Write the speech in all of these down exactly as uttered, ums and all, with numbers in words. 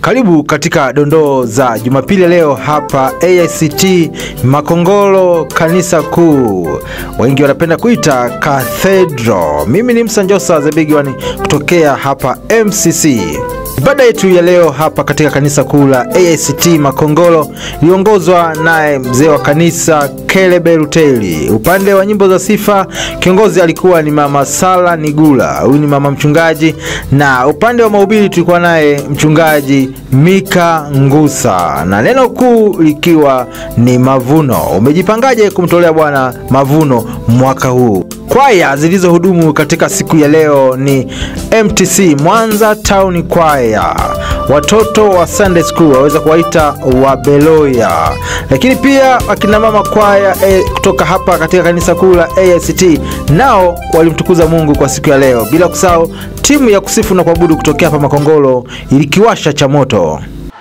Karibu katika dondoo za Jumapili leo hapa A I C T Makongoro kanisa kuu. Wengi wanapenda kuita Cathedral. Mimi ni Msanjosa the big one kutokea hapa M C C. Ibada yetu ya leo hapa katika kanisa kuu la A I C T Makongoro iliongozwa naye mzee wa kanisa Kelebe Ruteli. Upande wa nyimbo za sifa kiongozi alikuwa ni mama Sala Nigula, huyu ni mama mchungaji, na upande wa mahubiri tulikuwa naye mchungaji Mika Ngusa, na neno kuu likiwa ni mavuno. Umejipangaje kumtolea Bwana mavuno mwaka huu? Kwaya zilizohudumu katika siku ya leo ni M T C Mwanza Town Choir, watoto wa Sunday School waweza kuwaita Wabeloya, lakini pia akina mama kwaya e, kutoka hapa katika kanisa kuu la A I C T nao walimtukuza Mungu kwa siku ya leo, bila kusahau timu ya kusifu na kuabudu kutokea hapa Makongoro ilikiwasha cha moto.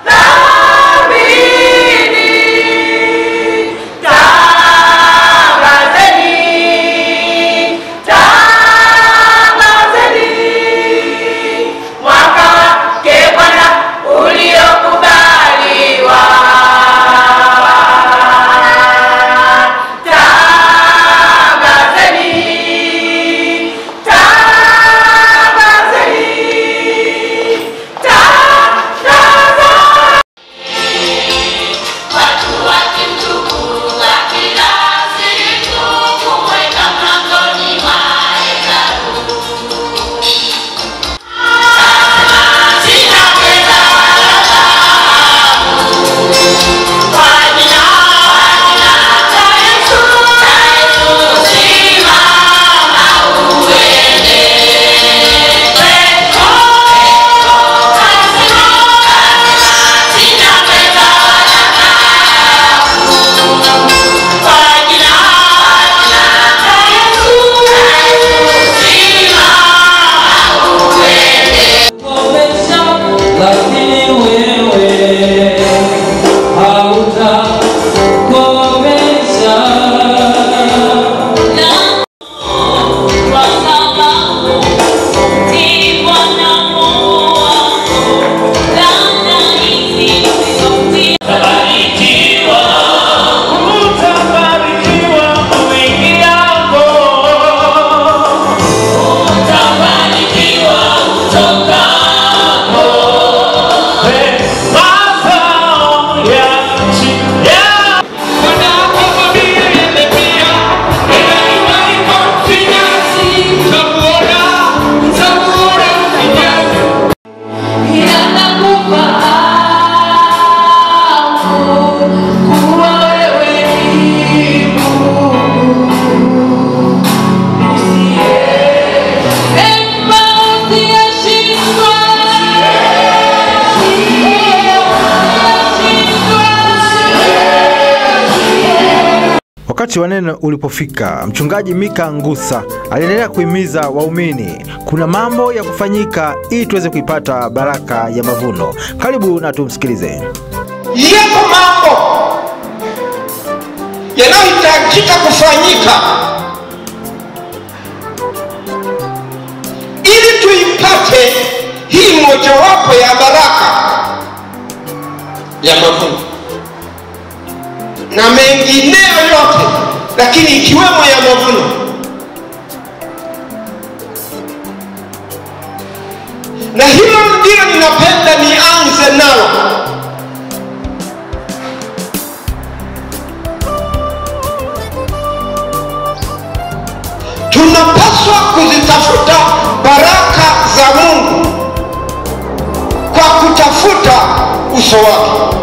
Wakati wa neno ulipofika, mchungaji Mika Ngusa aliendelea kuhimiza waumini kuna mambo ya kufanyika ili tuweze kuipata baraka ya mavuno. Karibu na tumsikilize. Yapo mambo yanayohitajika kufanyika ili tuipate hii mojawapo ya baraka ya mavuno, na mengineyo yote, lakini ikiwemo ya mavuno. Na hilo ndilo ninapenda nianze nalo. Tunapaswa kuzitafuta baraka za Mungu kwa kutafuta uso wake.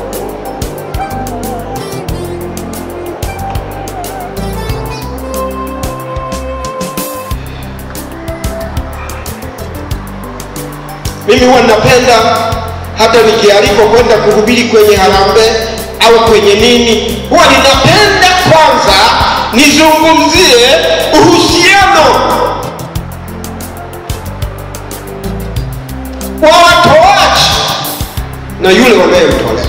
Mimi huwa napenda hata nikialikwa kwenda kuhubiri kwenye harambee au kwenye nini, huwa ninapenda kwanza nizungumzie uhusiano wa watoaji na yule wanayemtolea.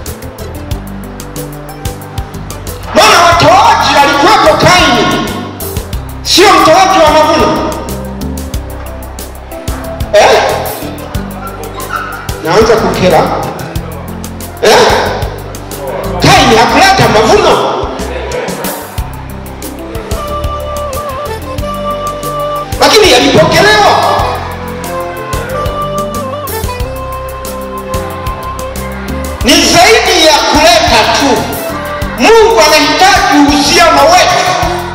Maana watoaji alikuwepo Kaini, sio mtoaji wa mavuno. Eh? naanza kukera. Eh? Kaini hakuleta mavuno. Lakini yalipokelewa. Ni zaidi ya kuleta tu. Mungu anahitaji uhusiano wetu.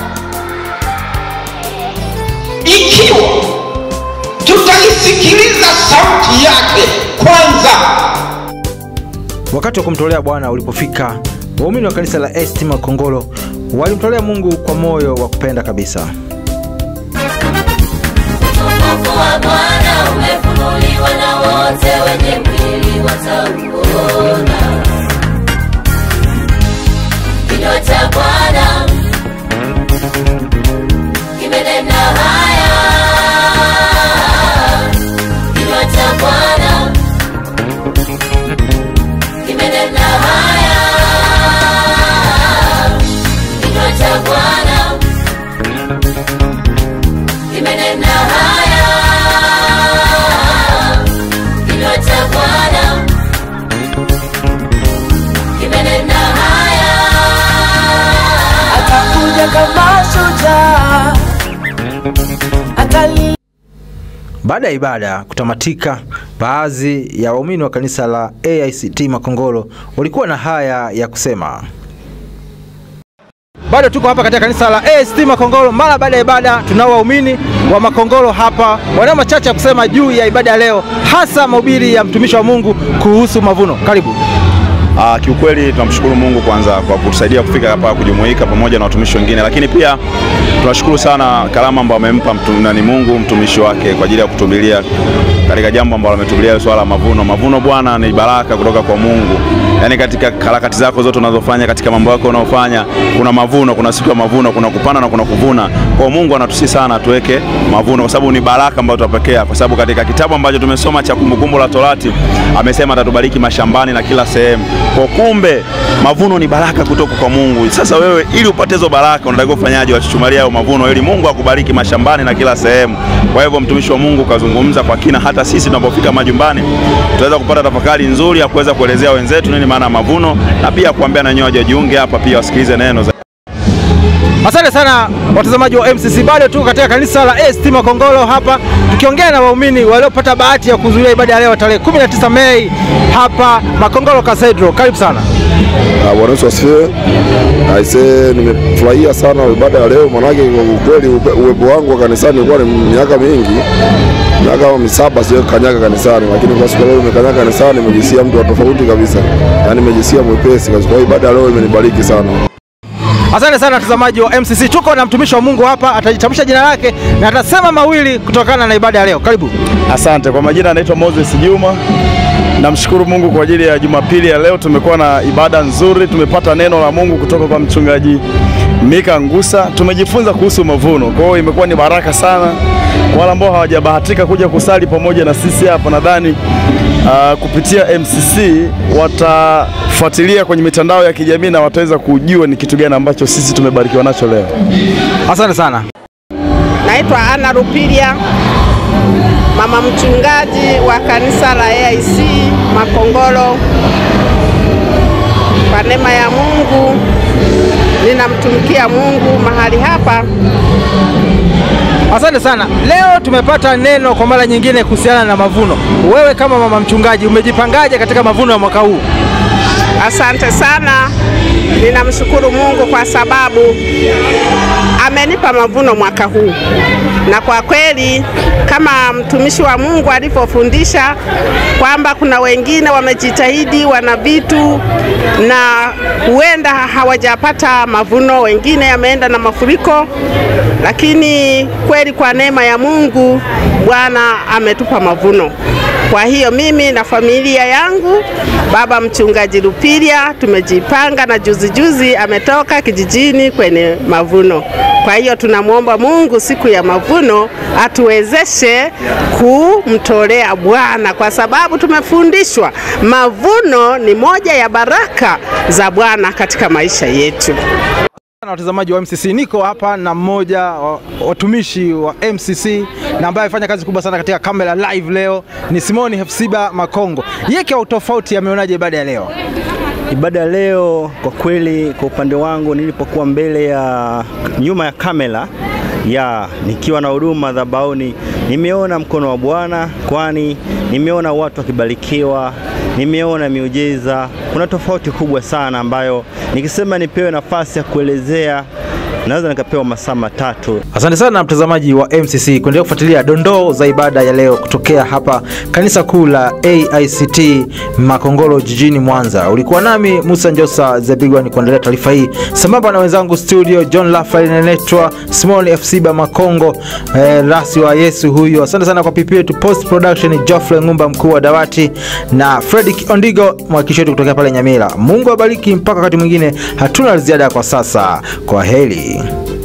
Ikiwa tutaisikiliza sauti yake kwanza. Wakati wa kumtolea Bwana ulipofika, waumini wa kanisa la A I C T Makongolo walimtolea Mungu kwa moyo wa kupenda kabisa. Utukufu wa Bwana umefunuliwa na wote wenye mwili watauona. Kinywa cha Bwana kimenena haya. Kinywa cha Bwana kimenena haya. Kinywa cha Bwana kimenena haya. Kinywa cha Bwana kimenena haya. Atakuja kama shujaa, atali. Baada ya ibada kutamatika, baadhi ya waumini wa kanisa la A I C T Makongolo walikuwa na haya ya kusema. Bado tuko hapa katika kanisa la A I C T Makongolo. Mara baada ya ibada tunao waumini wa Makongolo hapa wanao machache ya kusema juu ya ibada ya leo, hasa mahubiri ya mtumishi wa Mungu kuhusu mavuno. Karibu. Ah, kiukweli tunamshukuru Mungu kwanza kwa kutusaidia kufika hapa kujumuika pamoja na watumishi wengine, lakini pia tunashukuru sana karama ambayo amempa mtumishi Mungu mtumishi wake kwa ajili ya kutubilia katika jambo ambalo ametubilia swala mavuno. Mavuno Bwana ni baraka kutoka kwa Mungu. Yaani katika harakati zako zote unazofanya, katika mambo yako unayofanya, kuna mavuno, kuna siku ya mavuno, kuna kupanda na kuna kuvuna. Kwa Mungu anatusi sana tuweke mavuno kwa sababu ni baraka ambayo tutapokea, kwa sababu katika kitabu ambacho tumesoma cha Kumbukumbu la Torati amesema atatubariki mashambani na kila sehemu. Kwa kumbe mavuno ni baraka kutoka kwa Mungu. Sasa wewe ili upate hizo baraka unatakiwa kufanyaje? Wachuchumalia hayo mavuno ili Mungu akubariki mashambani na kila sehemu. Kwa hivyo mtumishi wa Mungu kazungumza kwa kina, hata sisi tunapofika majumbani tutaweza kupata tafakari nzuri ya kuweza kuelezea wenzetu nini maana mavuno, na pia kuambia na nyoja jiunge hapa pia wasikilize neno za. Asante sana watazamaji wa M C C. Bado tu katika kanisa la A I C T Makongolo hapa tukiongea na waumini waliopata bahati ya kuhudhuria ibada ya leo tarehe kumi na tisa Mei hapa Makongolo Cathedral. Karibu sana. Bwana Yesu asifiwe. Aise, nimefurahia sana ibada ya leo, maana ukweli uwepo wangu wa kanisani ulikuwa ni miaka mingi. Miaka misaba sio kanyaga kanisani, lakini kwa sababu leo nimekanyaga kanisani nimejisikia mtu tofauti kabisa. Yaani nimejisikia mwepesi kabisa. Kwa ibada leo imenibariki sana. Asante sana watazamaji wa M C C. Tuko na mtumishi wa Mungu hapa, atajitambulisha jina lake na atasema mawili kutokana na ibada ya leo. Karibu. Asante. Kwa majina anaitwa Moses Juma. Namshukuru Mungu kwa ajili ya Jumapili ya leo. Tumekuwa na ibada nzuri, tumepata neno la Mungu kutoka kwa mchungaji Mika Ngusa. Tumejifunza kuhusu mavuno. Kwa hiyo imekuwa ni baraka sana. Kwa wale ambao hawajabahatika kuja kusali pamoja na sisi hapa, nadhani uh, kupitia M C C watafuatilia kwenye mitandao ya kijamii na wataweza kujua ni kitu gani ambacho sisi tumebarikiwa nacho leo. Asante sana. Naitwa Ana Rupilia, mama mchungaji wa kanisa la A I C Makongolo. Kwa neema ya Mungu ninamtumikia Mungu mahali hapa. Asante sana. Leo tumepata neno kwa mara nyingine kuhusiana na mavuno. Wewe kama mama mchungaji umejipangaje katika mavuno ya mwaka huu? Asante sana. Ninamshukuru Mungu kwa sababu amenipa mavuno mwaka huu. Na kwa kweli kama mtumishi wa Mungu alipofundisha kwamba kuna wengine wamejitahidi, wana vitu na huenda hawajapata mavuno, wengine yameenda na mafuriko, lakini kweli kwa neema ya Mungu Bwana ametupa mavuno. Kwa hiyo mimi na familia yangu, baba mchungaji Rupilia, tumejipanga na juzi juzi ametoka kijijini kwenye mavuno. Kwa hiyo tunamuomba Mungu siku ya mavuno atuwezeshe kumtolea Bwana, kwa sababu tumefundishwa mavuno ni moja ya baraka za Bwana katika maisha yetu. Na watazamaji wa M C C, niko hapa na mmoja wa watumishi wa M C C na ambaye afanya kazi kubwa sana katika kamera live leo ni Simon Hefsiba Makongo. Yeye kwa utofauti ameonaje ibada ya leo? Ibada leo kwa kweli, kwa upande wangu, nilipokuwa mbele ya nyuma ya kamera ya nikiwa na huduma madhabahuni, nimeona mkono wa Bwana, kwani nimeona watu wakibarikiwa, nimeona miujiza. Kuna tofauti kubwa sana ambayo nikisema nipewe nafasi ya kuelezea naweza nikapewa masaa matatu. Asante sana mtazamaji wa M C C kuendelea kufuatilia dondoo za ibada ya leo kutokea hapa kanisa kuu la A I C T Makongoro jijini Mwanza. Ulikuwa nami Musa Njosa Zebigwa ni kuendelea taarifa hii sambamba na wenzangu studio John Rafael Nenetwa, Simon Hefsiba Makongo, eh, rasi wa Yesu huyo. Asante sana kwa pipi yetu post production Geoffrey Ngumba mkuu wa dawati na Fredrick Ondigo mwakishi wetu kutoka pale Nyamira. Mungu abariki mpaka wakati mwingine, hatuna ziada kwa sasa. Kwa heri.